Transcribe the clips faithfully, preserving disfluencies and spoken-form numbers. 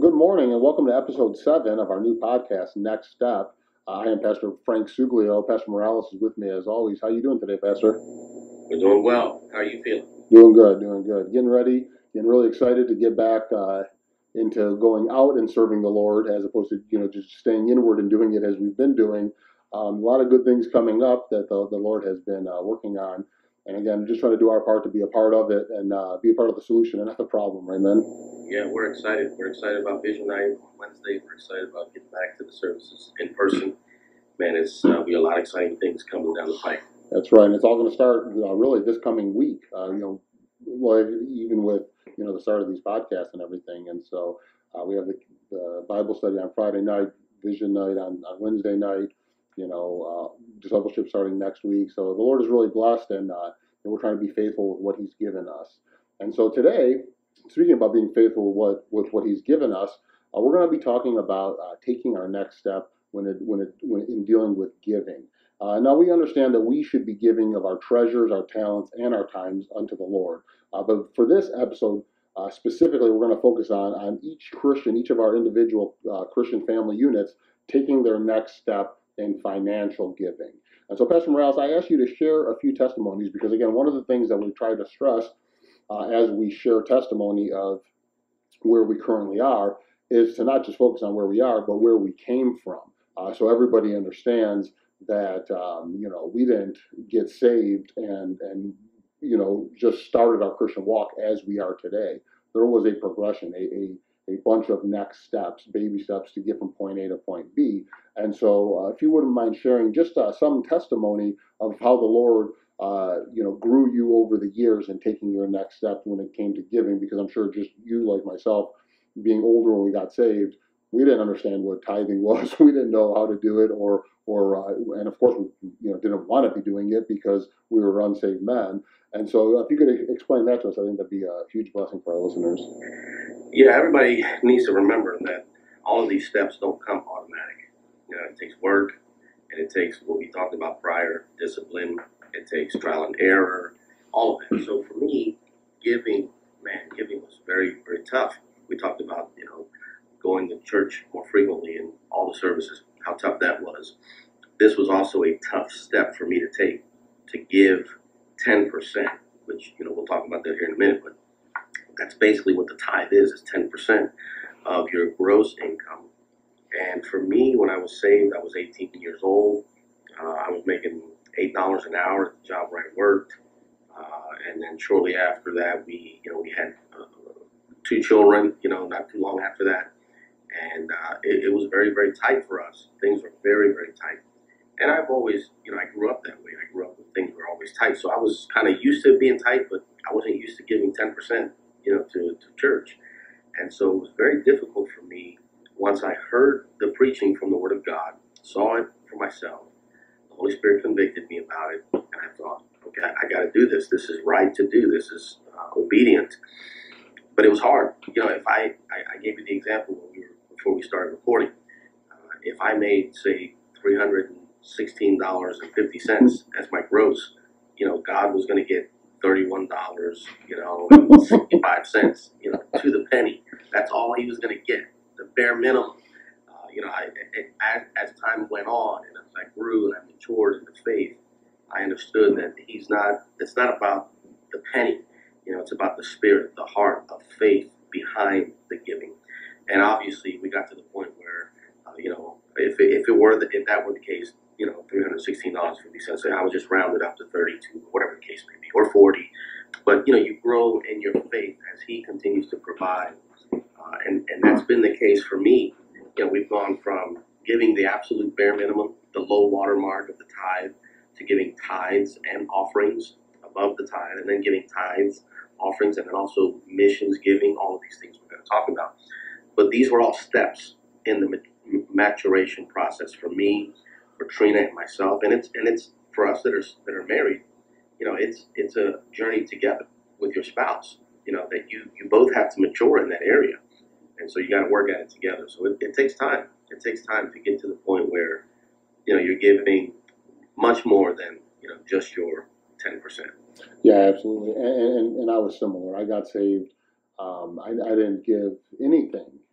good morning and welcome to episode seven of our new podcast, Next Step. Uh, I am Pastor Frank Suglio. Pastor Morales is with me as always. How are you doing today, Pastor? We're doing well. How are you feeling? Doing good, doing good. Getting ready, getting really excited to get back uh, into going out and serving the Lord as opposed to, you know, just staying inward and doing it as we've been doing. Um, a lot of good things coming up that the, the Lord has been uh, working on. And again, just trying to do our part to be a part of it and uh, be a part of the solution and not the problem, right, man? Yeah, we're excited. We're excited about Vision Night on Wednesday. We're excited about getting back to the services in person. Man, it's uh, we have a lot of exciting things coming down the pipe. That's right, and it's all going to start uh, really this coming week. Uh, you know, well, even with you know the start of these podcasts and everything, and so uh, we have the, the Bible study on Friday night, Vision Night on, on Wednesday night. You know, uh, discipleship starting next week. So the Lord is really blessed, and, uh, and we're trying to be faithful with what He's given us. And so today, speaking about being faithful with what with what He's given us, uh, we're going to be talking about uh, taking our next step when it when it when in dealing with giving. Uh, now we understand that we should be giving of our treasures, our talents, and our times unto the Lord. Uh, but for this episode uh, specifically, we're going to focus on on each Christian, each of our individual uh, Christian family units taking their next step in financial giving. And so, Pastor Morales, I asked you to share a few testimonies because, again, one of the things that we try to stress uh, as we share testimony of where we currently are is to not just focus on where we are, but where we came from. Uh, so everybody understands that um, you know we didn't get saved and and you know just started our Christian walk as we are today. There was a progression, a a, a bunch of next steps, baby steps to get from point A to point B. And so, uh, if you wouldn't mind sharing just uh, some testimony of how the Lord uh, you know grew you over the years and taking your next step when it came to giving, because I'm sure just you like myself, being older when we got saved, we didn't understand what tithing was. We didn't know how to do it, or or uh, and of course we you know didn't want to be doing it because we were unsaved men. And so if you could explain that to us, I think that'd be a huge blessing for our listeners. Yeah, everybody needs to remember that all of these steps don't come automatic. You know, it takes work, and it takes what we talked about prior, discipline. It takes trial and error, all of it. So for me, giving, man, giving was very, very tough. We talked about, you know, going to church more frequently and all the services, how tough that was. This was also a tough step for me to take, to give ten percent, which, you know, we'll talk about that here in a minute, but that's basically what the tithe is, is ten percent of your gross income. And for me, when I was saved, I was eighteen years old. Uh, I was making eight dollars an hour at the job where I worked. Uh, and then shortly after that, we, you know, we had uh, two children, you know, not too long after that. And uh, it, it was very, very tight for us. Things were very, very tight. And I've always, you know, I grew up that way. I grew up with things were always tight. So I was kind of used to being tight, but I wasn't used to giving ten percent, you know, to, to church. And so it was very difficult for me once I heard the preaching from the Word of God, saw it for myself. The Holy Spirit convicted me about it. And I thought, okay, I got to do this. This is right to do. This is uh, obedient. But it was hard. You know, if I, I, I gave you the example when we were, before we started recording. Uh, if I made, say, three hundred sixteen dollars and fifty cents as my gross, you know, God was going to get thirty-one dollars, you know, and sixty-five cents, you know, to the penny. That's all he was going to get, the bare minimum. Uh, you know, I, it, as, as time went on and as I grew and I matured in the faith, I understood that he's not, it's not about the penny. You know, it's about the spirit, the heart of faith behind the giving. And obviously, we got to the point where, uh, you know, if it, if it were the, if that were the case, you know, three hundred sixteen dollars and fifty cents, I would just round it up to thirty-two, whatever the case may be, or forty. But you know, you grow in your faith as He continues to provide, uh, and and that's been the case for me. You know, we've gone from giving the absolute bare minimum, the low water mark of the tithe, to giving tithes and offerings above the tithe, and then giving tithes, offerings, and then also missions giving. All of these things we're going to talk about. But these were all steps in the maturation process for me, for Trina and myself, and it's and it's for us that are that are married. You know, it's it's a journey together with your spouse. You know, that you you both have to mature in that area, and so you got to work at it together. So it, it takes time. It takes time to get to the point where you know you're giving much more than you know just your ten percent. Yeah, absolutely. And, and and I was similar. I got saved. Um, I, I didn't give anything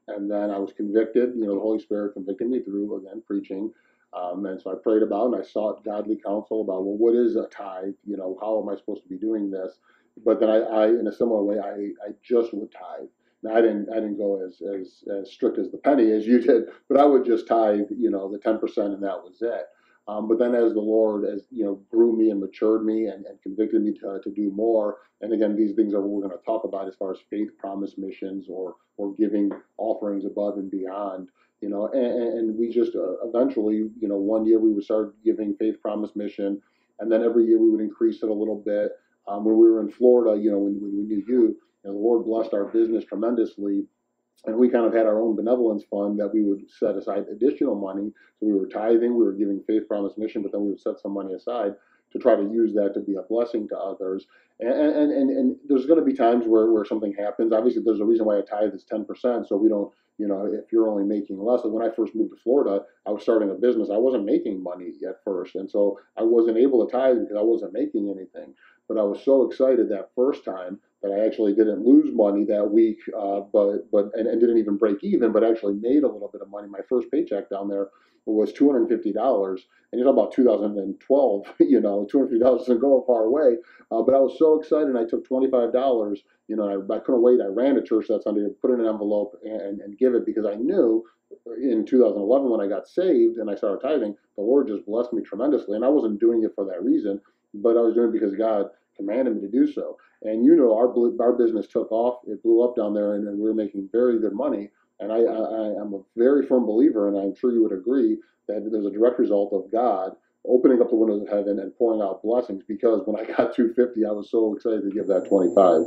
And then I was convicted. You know, the Holy Spirit convicted me through, again, preaching. Um, and so I prayed about it, and I sought godly counsel about, well, what is a tithe? You know, how am I supposed to be doing this? But then I, I in a similar way, I, I just would tithe. Now, I didn't I didn't go as, as as strict as the penny as you did, but I would just tithe, you know, the ten percent, and that was it. Um, but then as the Lord, as you know, grew me and matured me and, and convicted me to, to do more, and again, these things are what we're going to talk about as far as faith, promise, missions, or or giving offerings above and beyond. You know, and, and we just uh, eventually, you know, one year we would start giving faith, promise, mission, and then every year we would increase it a little bit. Um, when we were in Florida, you know, when, when we knew you, you know, the Lord blessed our business tremendously, and we kind of had our own benevolence fund that we would set aside additional money. So we were tithing, we were giving faith, promise, mission, but then we would set some money aside to try to use that to be a blessing to others. And and and, and there's going to be times where, where something happens. Obviously, there's a reason why a tithe is ten percent. So we don't, you know, if you're only making less. Like when I first moved to Florida, I was starting a business. I wasn't making money at first, and so I wasn't able to tithe because I wasn't making anything. But I was so excited that first time that I actually didn't lose money that week, uh, but but and, and didn't even break even, but actually made a little bit of money. My first paycheck down there was two hundred fifty dollars, and you know about two thousand twelve, you know, two hundred fifty dollars doesn't go far away. Uh, but I was so excited, and I took twenty-five dollars. You know, I, I couldn't wait. I ran to church that Sunday, put it in an envelope, and, and give it because I knew in two thousand eleven when I got saved and I started tithing, the Lord just blessed me tremendously, and I wasn't doing it for that reason, but I was doing it because God commanded me to do so. And you know, our our business took off; it blew up down there, and, and we were making very good money. And I, I I'm a very firm believer, and I'm sure you would agree that there's a direct result of God opening up the windows of heaven and pouring out blessings. Because when I got two hundred fifty, I was so excited to give that twenty-five.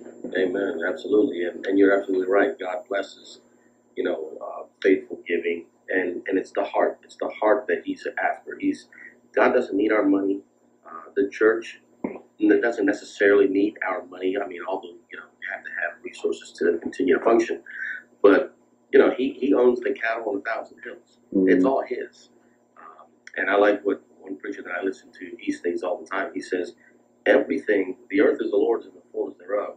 Amen. Absolutely, and, and you're absolutely right. God blesses, you know, uh, faithful giving, and and it's the heart. It's the heart that He's after. He's God doesn't need our money. Uh, the church doesn't necessarily need our money. I mean, although you know you have to have resources to continue to function, but you know He He owns the cattle on a thousand hills. Mm-hmm. It's all His. Um, and I like what one preacher that I listen to, he states all the time. He says, "Everything, the earth is the Lord's and the fullness thereof.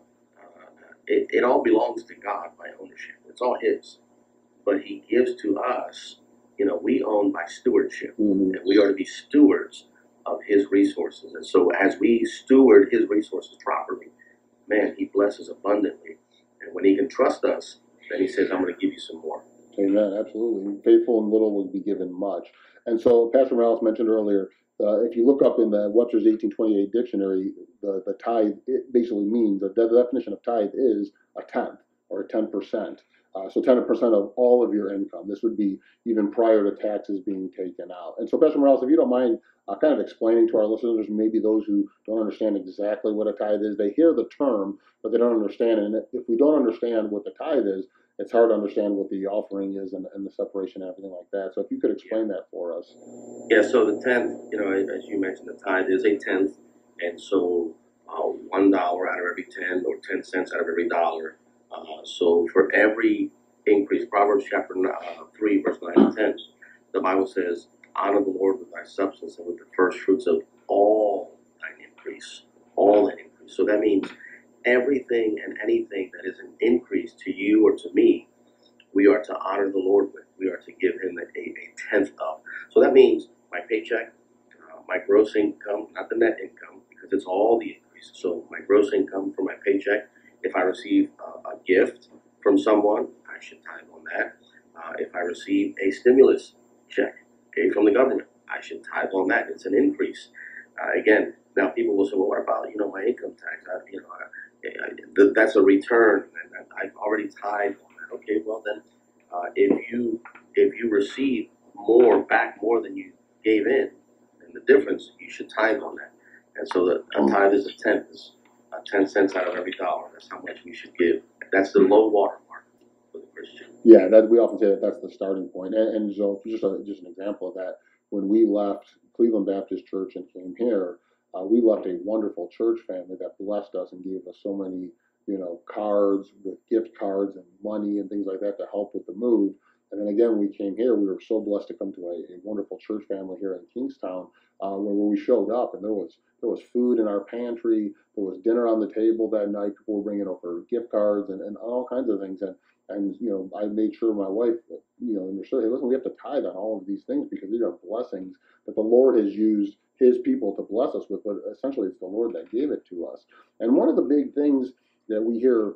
It, it all belongs to God by ownership. It's all His. But He gives to us, you know, we own by stewardship. Mm-hmm. And we are to be stewards of His resources. And so as we steward His resources properly, man, He blesses abundantly. And when He can trust us, then He says, I'm going to give you some more." Amen. Absolutely. Faithful in little will be given much. And so Pastor Morales mentioned earlier, uh, if you look up in the Webster's eighteen twenty-eight dictionary, the, the tithe, it basically means that the definition of tithe is a tenth or a ten percent. Uh, so ten percent of all of your income. This would be even prior to taxes being taken out. And so Pastor Morales, if you don't mind uh, kind of explaining to our listeners, maybe those who don't understand exactly what a tithe is, they hear the term, but they don't understand it. And if we don't understand what the tithe is, it's hard to understand what the offering is and, and the separation and everything like that. So if you could explain that for us. Yeah, so the tenth, you know, as you mentioned, the tithe is a tenth. And so uh, one dollar out of every ten or ten cents out of every dollar. Uh, so for every increase, Proverbs chapter uh, three, verse nine and ten, the Bible says, honor the Lord with thy substance and with the first fruits of all thine increase. All that increase. So that means everything and anything that is an increase to you or to me, we are to honor the Lord with. We are to give Him a, a, a tenth of. So that means my paycheck, uh, my gross income, not the net income, because it's all the increase. So my gross income from my paycheck, if I receive uh, a gift from someone, I should tithe on that. Uh, if I receive a stimulus check, okay, from the government, I should tithe on that. It's an increase. Uh, again, now people will say, well, what about, you know, my income tax? I, you know, I, that's a return, and I've already tithed on that. Okay, well then, uh, if you if you receive more back more than you gave in, then the difference you should tithe on that. And so the a tithe is a tenth, is uh, ten cents out of every dollar. That's how much we should give. That's the low water mark for the Christian. Yeah, that we often say that that's the starting point. And, and so just a, just an example of that, when we left Cleveland Baptist Church and came here. Uh, we left a wonderful church family that blessed us and gave us so many, you know, cards with gift cards and money and things like that to help with the move. And then again, we came here. We were so blessed to come to a, a wonderful church family here in Kingstown, uh, where, where we showed up, and there was there was food in our pantry. There was dinner on the table that night. People were bringing over gift cards and, and all kinds of things. And And you know, I made sure my wife, you know, understood. Hey, listen, we have to tithe on all of these things because these are blessings that the Lord has used His people to bless us with. But essentially, it's the Lord that gave it to us. And one of the big things that we hear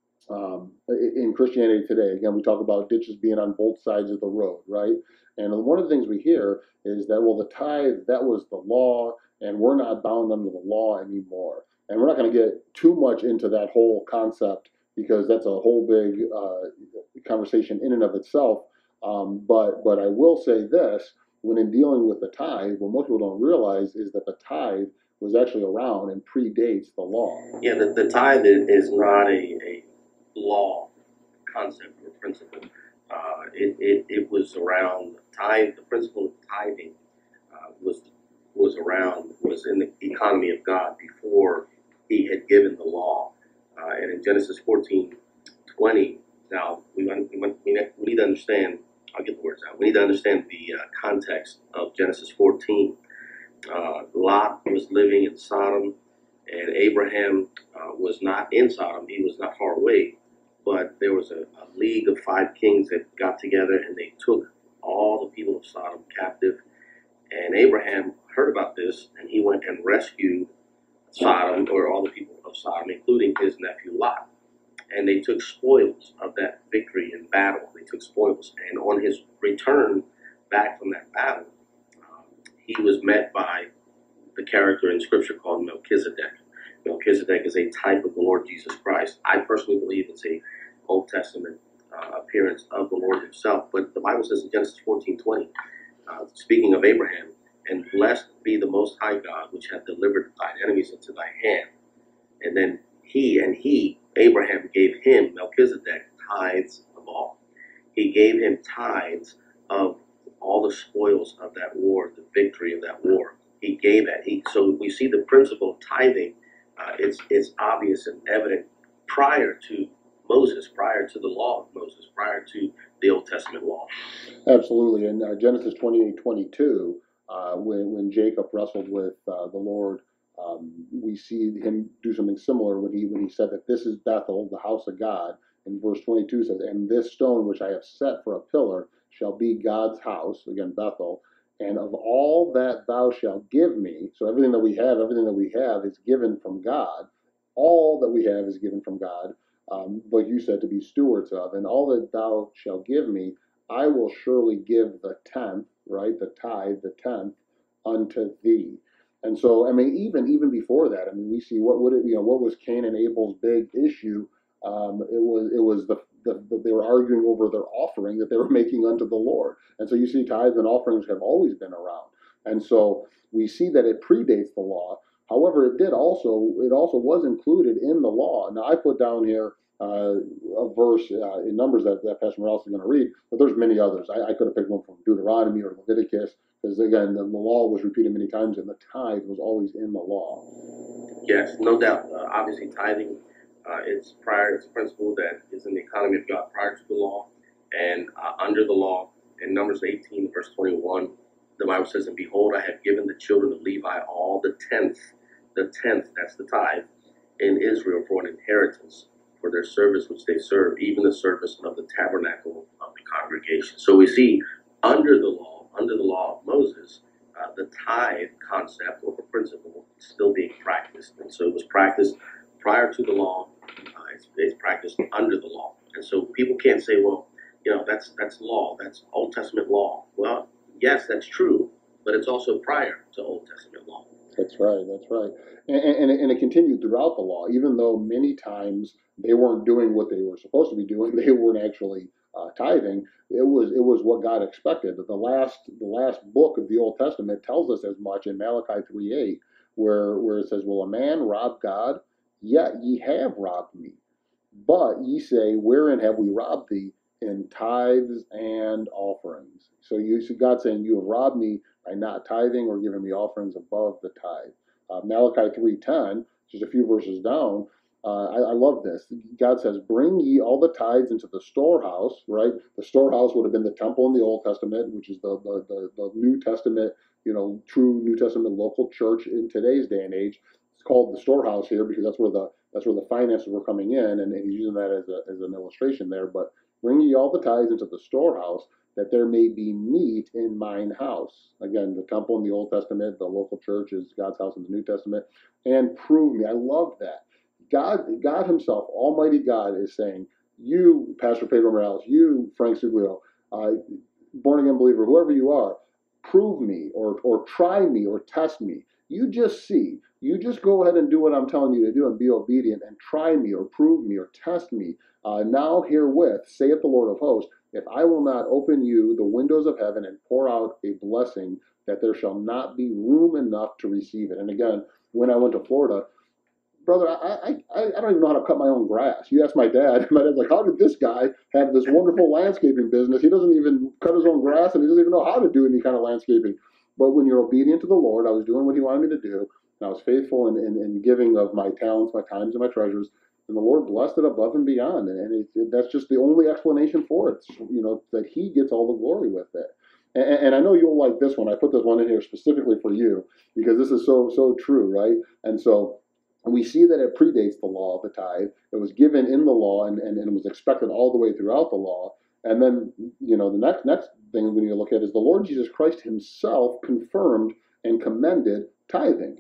um, in Christianity today, again, we talk about ditches being on both sides of the road, right? And one of the things we hear is that, well, the tithe, that was the law, and we're not bound under the law anymore. And we're not going to get too much into that whole concept because that's a whole big uh, conversation in and of itself. Um, but but I will say this: when in dealing with the tithe, what most people don't realize is that the tithe was actually around and predates the law. Yeah, the, the tithe is not a, a law concept or principle. Uh, it, it, it was around tithe. The principle of tithing uh, was was around was in the economy of God before He had given the law. Uh, and in Genesis fourteen twenty, now we, we, we need to understand. I'll get the words out. We need to understand the uh, context of Genesis fourteen. Uh, Lot was living in Sodom, and Abraham uh, was not in Sodom. He was not far away, but there was a, a league of five kings that got together, and they took all the people of Sodom captive. And Abraham heard about this, and he went and rescued Sodom, or all the people of Sodom, including his nephew Lot. And they took spoils of that victory in battle. They took spoils, and on his return back from that battle, um, he was met by the character in Scripture called Melchizedek. Melchizedek is a type of the Lord Jesus Christ. I personally believe it's a Old Testament uh, appearance of the Lord Himself. But the Bible says in Genesis fourteen twenty, uh, speaking of Abraham, and blessed be the Most High God, which hath delivered thine enemies into thy hand. And then he and he, Abraham, gave him, Melchizedek, tithes of all. He gave him tithes of all the spoils of that war, the victory of that war. He gave it. He, so we see the principle of tithing. Uh, it's it's obvious and evident prior to Moses, prior to the law of Moses, prior to the Old Testament law. Absolutely. In uh, Genesis twenty-eight twenty-two, uh, when, when Jacob wrestled with uh, the Lord, um, we see him do something similar when he when he said that this is Bethel, the house of God. And verse twenty-two says, and this stone which I have set for a pillar shall be God's house, again, Bethel. And of all that thou shalt give me, so everything that we have, everything that we have is given from God. All that we have is given from God, um, like you said, to be stewards of. And all that thou shalt give me, I will surely give the tenth, right? The tithe, the tenth, unto thee. And so, I mean, even even before that, I mean, we see what would it, you know, what was Cain and Abel's big issue? Um, it was it was the, the, the they were arguing over their offering that they were making unto the Lord. And so you see, tithes and offerings have always been around. And so we see that it predates the law. However, it did also it also was included in the law. Now I put down here uh, a verse uh, in Numbers that, that Pastor Morales is going to read, but there's many others. I, I could have picked one from Deuteronomy or Leviticus, because again, the, the law was repeated many times, and the tithe was always in the law. Yes, no doubt. Uh, obviously, tithing uh, it's prior. It's a principle that is in the economy of God prior to the law, and uh, under the law. In Numbers eighteen, verse twenty-one, the Bible says, "And behold, I have given the children of Levi all the tenth, the tenth, that's the tithe, in Israel for an inheritance, for their service which they serve, even the service of the tabernacle of the congregation." So we see under the law, under the law of Moses, uh, the tithe concept or principle is still being practiced. And so it was practiced prior to the law, uh, it's, it's practiced under the law. And so people can't say, well, you know, that's that's law, that's Old Testament law. Well, yes, that's true, but it's also prior to Old Testament law. That's right, that's right. And, and, and it continued throughout the law, even though many times they weren't doing what they were supposed to be doing, they weren't actually uh, tithing. It was it was what God expected. The last the last book of the Old Testament tells us as much in Malachi three eight, where where it says, "Will a man rob God? Yet ye have robbed me. But ye say, wherein have we robbed thee? In tithes and offerings." So you see God saying, you have robbed me by not tithing or giving me offerings above the tithe. Uh, Malachi three ten, just a few verses down, uh, I, I love this. God says, bring ye all the tithes into the storehouse, right? The storehouse would have been the temple in the Old Testament, which is the, the, the, the New Testament, you know, true New Testament local church in today's day and age. It's called the storehouse here because that's where the that's where the finances were coming in, and, and he's using that as, a, as an illustration there. But Bring ye all the tithes into the storehouse, that there may be meat in mine house. Again, the temple in the Old Testament, the local church is God's house in the New Testament. And prove me. I love that. God, God himself, Almighty God, is saying, you, Pastor Pedro Morales, you, Frank Suglio, uh, born-again believer, whoever you are, prove me or, or try me or test me. You just see. You just go ahead and do what I'm telling you to do and be obedient and try me or prove me or test me. Uh, now herewith, saith the Lord of hosts, if I will not open you the windows of heaven and pour out a blessing, that there shall not be room enough to receive it. And again, when I went to Florida, brother, I, I, I don't even know how to cut my own grass. You ask my dad, my dad's like, how did this guy have this wonderful landscaping business? He doesn't even cut his own grass and he doesn't even know how to do any kind of landscaping. But when you're obedient to the Lord, I was doing what he wanted me to do, and I was faithful in, in, in giving of my talents, my times, and my treasures, and the Lord blessed it above and beyond. And, and it, it, that's just the only explanation for it, you know, that he gets all the glory with it. And, and I know you'll like this one. I put this one in here specifically for you because this is so, so true, right? And so we see that it predates the law of the tithe. It was given in the law and, and, and it was expected all the way throughout the law. And then, you know, the next next thing we need to look at is the Lord Jesus Christ himself confirmed and commended tithing.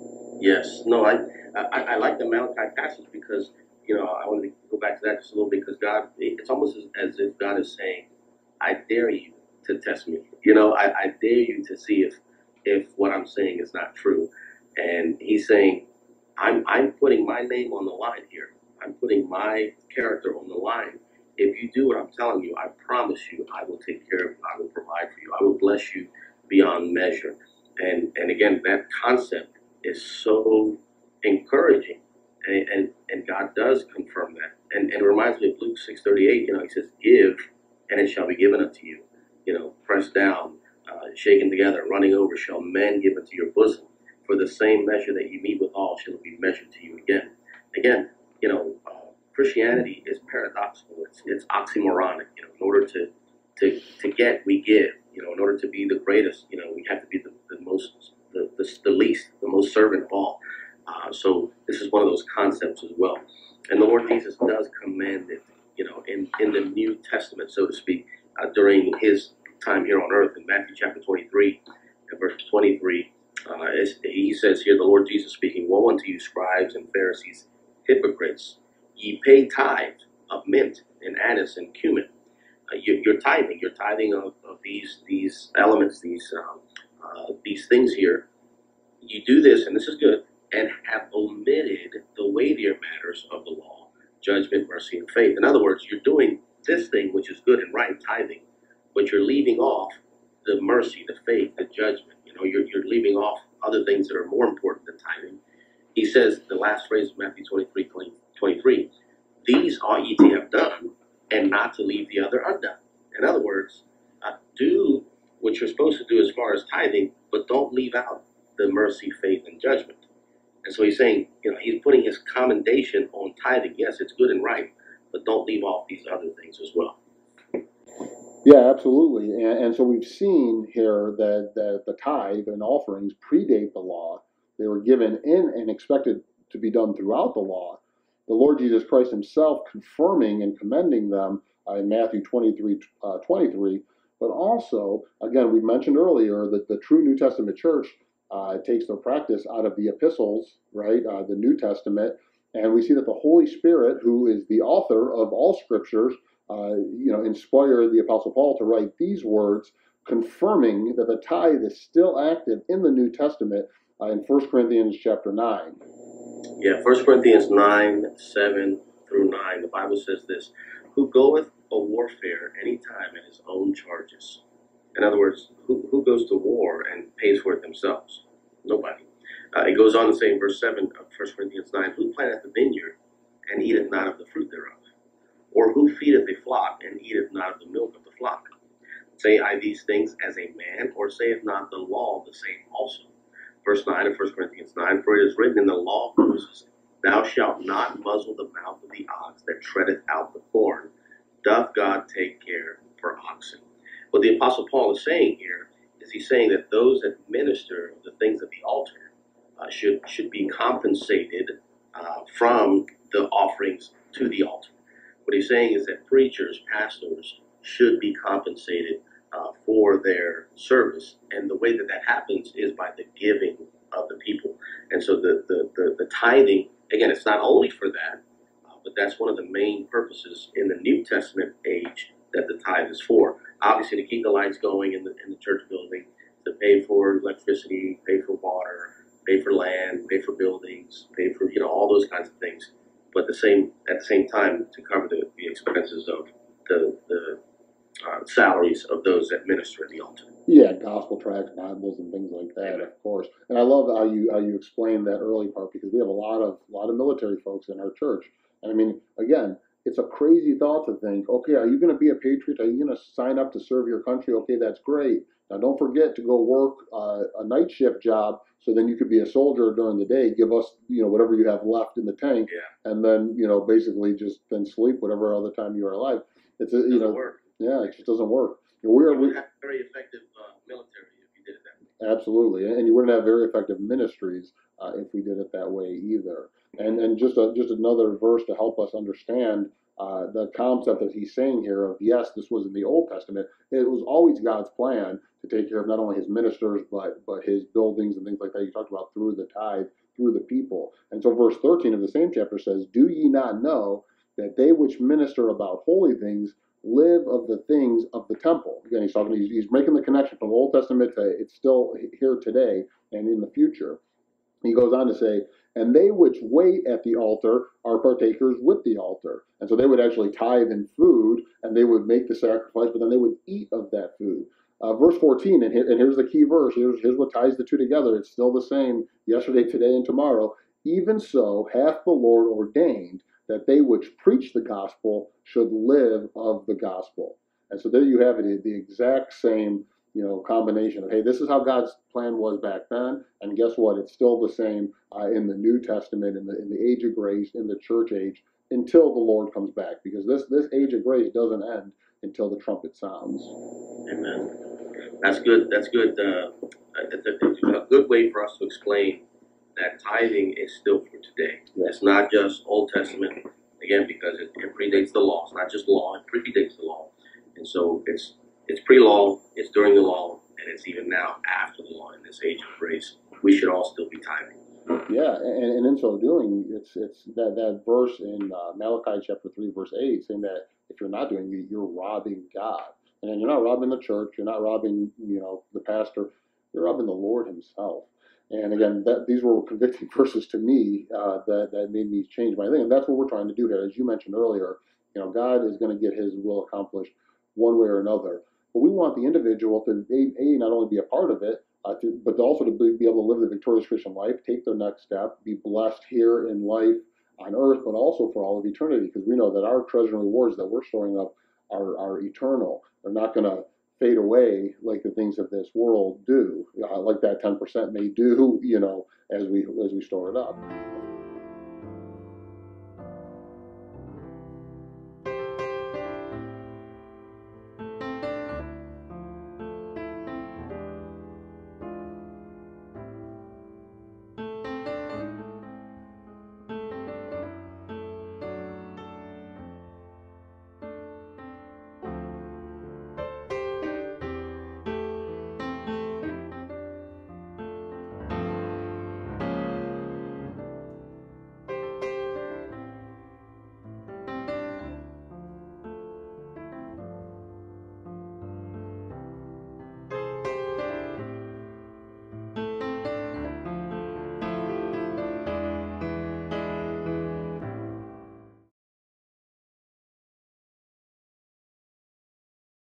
Yes. No, I, I, I like the Malachi passage because, you know, I want to go back to that just a little bit because God, it's almost as, as if God is saying, I dare you to test me. You know, I, I dare you to see if if what I'm saying is not true. And he's saying, I'm I'm putting my name on the line here. I'm putting my character on the line. If you do what I'm telling you, I promise you, I will take care of you. I will provide for you. I will bless you beyond measure. And and again, that concept is so encouraging, and and, and God does confirm that. And, and it reminds me of Luke six thirty-eight. You know, he says, "Give, and it shall be given unto you. You know, pressed down, uh, shaken together, running over, shall men give into your bosom. For the same measure that you meet withal shall it be measured to you again." Again, you know, uh, Christianity is paradoxical. It's it's oxymoronic. You know, in order to to to get, we give. You know, in order to be the greatest, you know, we have to be the, the most, the, the the least, the most servant of all. Uh, so this is one of those concepts as well. And the Lord Jesus does commend it, you know, in in the New Testament, so to speak, uh, during his time here on earth in Matthew chapter twenty-three, and verse twenty-three. Uh, he says here, the Lord Jesus speaking, "Woe unto you, scribes and Pharisees, hypocrites! Ye pay tithe of mint and anise and cumin." Uh, you, you're tithing. You're tithing of, of these these elements, these um, uh, these things here. You do this, and this is good, and have omitted the weightier matters of the law: judgment, mercy, and faith. In other words, you're doing this thing, which is good and right, tithing, but you're leaving off the mercy, the faith, the judgment. You know, you're, you're leaving off other things that are more important than tithing. He says, the last phrase of Matthew twenty-three, twenty-three, "These ought ye to have done, and not to leave the other undone." In other words, uh, do what you're supposed to do as far as tithing, but don't leave out the mercy, faith, and judgment. And so he's saying, you know, he's putting his commendation on tithing. Yes, it's good and right, but don't leave off these other things as well. Yeah, absolutely. And, and so we've seen here that, that the tithe and offerings predate the law. They were given in and expected to be done throughout the law. The Lord Jesus Christ himself confirming and commending them uh, in Matthew twenty-three, uh, twenty-three. But also, again, we mentioned earlier that the true New Testament church uh, takes their practice out of the epistles, right, uh, the New Testament. And we see that the Holy Spirit, who is the author of all scriptures, Uh, you know, inspired the Apostle Paul to write these words, confirming that the tithe is still active in the New Testament uh, in First Corinthians chapter nine. Yeah, First Corinthians nine, seven through nine, the Bible says this: "Who goeth a warfare any time at his own charges?" In other words, who, who goes to war and pays for it themselves? Nobody. Uh, it goes on to say in verse seven of First Corinthians nine, "Who planteth the vineyard and eateth not of the fruit thereof? Or who feedeth a flock and eateth not of the milk of the flock? Say I these things as a man, or saith not the law the same also?" Verse nine of First Corinthians nine, "For it is written in the law of Moses, Thou shalt not muzzle the mouth of the ox that treadeth out the corn. Doth God take care for oxen?" What the Apostle Paul is saying here is he's saying that those that minister the things of the altar uh, should, should be compensated uh, from the offerings to the altar. What he's saying is that preachers, pastors, should be compensated uh, for their service, and the way that that happens is by the giving of the people. And so the the the, the tithing, again, it's not only for that, uh, but that's one of the main purposes in the New Testament age that the tithe is for. Obviously, to keep the lights going in the in the church building, to pay for electricity, pay for water, pay for land, pay for buildings, pay for, you know, all those kinds of things. But the same at the same time to cover the, the expenses of the the uh, salaries of those that minister at the altar. Yeah, gospel tracts, Bibles, and things like that, Amen. of course. And I love how you how you explained that early part, because we have a lot of a lot of military folks in our church. And I mean, again, it's a crazy thought to think, okay, are you going to be a patriot? Are you going to sign up to serve your country? Okay, that's great. Now, don't forget to go work uh, a night shift job, so then you could be a soldier during the day. Give us, you know, whatever you have left in the tank, Yeah. and then, you know, basically just then sleep whatever other time you are alive. It's a, you Doesn't know, work. yeah, it just doesn't work. We're You we, would have very effective uh, military if you did it that way. Absolutely, and you wouldn't have very effective ministries uh, if we did it that way either. And and just a, just another verse to help us understand uh, the concept that he's saying here of, yes, this was in the Old Testament. It was always God's plan to take care of not only his ministers but but his buildings and things like that. You talked about through the tithe, through the people. And so verse thirteen of the same chapter says, "Do ye not know that they which minister about holy things live of the things of the temple?" Again, he's talking, he's, he's making the connection from the Old Testament to it's still here today and in the future. He goes on to say, "And they which wait at the altar are partakers with the altar." And so they would actually tithe in food, and they would make the sacrifice, but then they would eat of that food. Uh, verse fourteen, and, here, and here's the key verse. Here's, here's what ties the two together. It's still the same yesterday, today, and tomorrow. "Even so hath the Lord ordained that they which preach the gospel should live of the gospel." And so there you have it, the exact same, you know, combination of, hey, this is how God's plan was back then, and guess what? It's still the same uh, in the New Testament, in the in the age of grace, in the church age, until the Lord comes back, because this this age of grace doesn't end until the trumpet sounds. Amen. That's good. That's good. Uh, it's, a, it's a good way for us to explain that tithing is still for today. Yeah. It's not just Old Testament, again, because it, it predates the law. It's not just law, it predates the law. And so it's it's pre-law, it's during the law, and it's even now after the law in this age of grace. We should all still be tithing. Yeah, and, and in so doing, it's it's that, that verse in uh, Malachi chapter three, verse eight, saying that if you're not doing it, you're robbing God. And you're not robbing the church, you're not robbing, you know, the pastor, you're robbing the Lord himself. And again, that these were convicting verses to me uh, that, that made me change my thing. And that's what we're trying to do here. As you mentioned earlier, you know, God is going to get his will accomplished one way or another. But we want the individual to, A, a not only be a part of it, uh, to, but also to be, be able to live the victorious Christian life, take their next step, be blessed here in life on earth, but also for all of eternity, because we know that our treasure and rewards that we're storing up are, are eternal. They're not going to fade away like the things of this world do, uh, like that ten percent may do, you know, as we as we store it up.